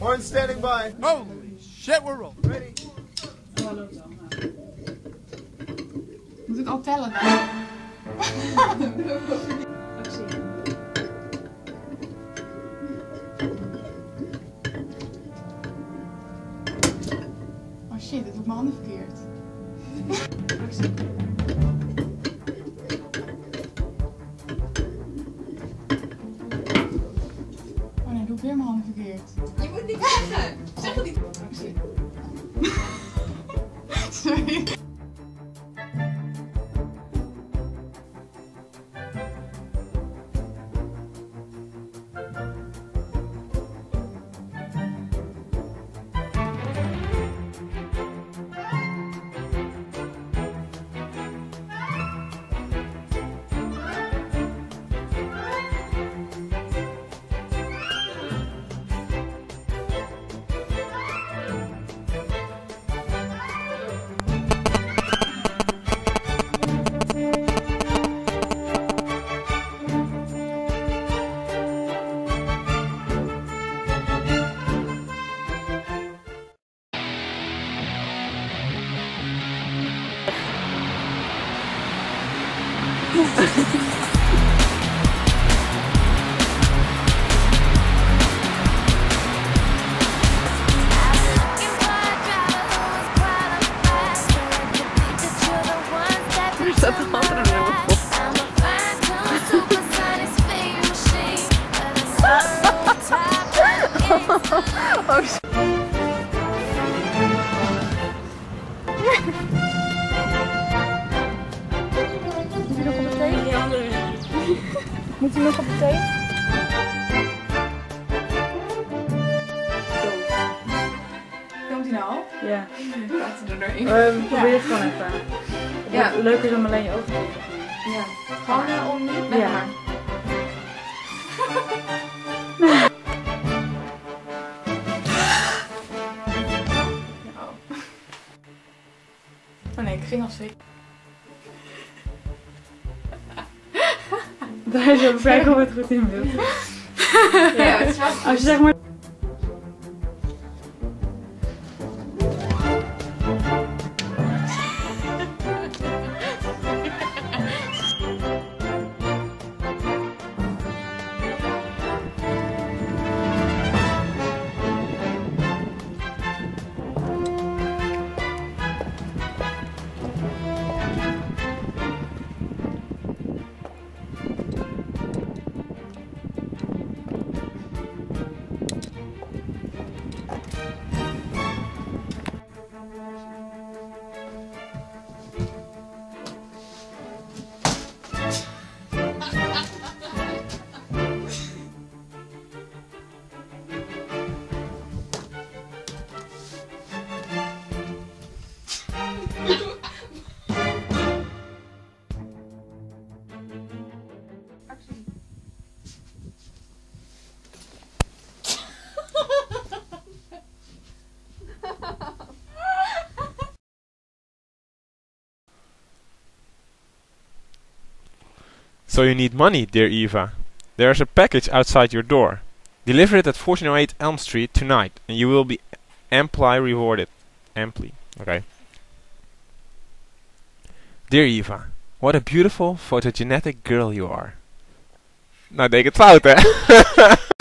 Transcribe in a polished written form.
Horn standing by. Holy shit, we're rolling. Ready. Moet ik al tellen? Oh shit, ik doe mijn handen verkeerd. Oh nee, doe ik weer mijn handen verkeerd. Je moet niet zeggen. Zeg het niet. Sorry. Er staat een andere nummer op. Moet hij nog op de thee? Die andere. Moet hij nog op de thee? Komt hij nou al? Ja. Laten we er doorheen. Probeer het gewoon even. Ja. Leuker is om alleen je ogen te doen. Ja. Gewoon om niet met Ja. haar. Oh nee, ik ging al zeker. Daar is even kijken of het goed in beeld. Ja, het is wel Als je zeg maar... So you need money, dear Eva. There is a package outside your door. Deliver it at 1408 Elm Street tonight, and you will be amply rewarded. Amply, okay. Dear Eva, what a beautiful, photogenic girl you are. Nou, deed ik het fout, hè?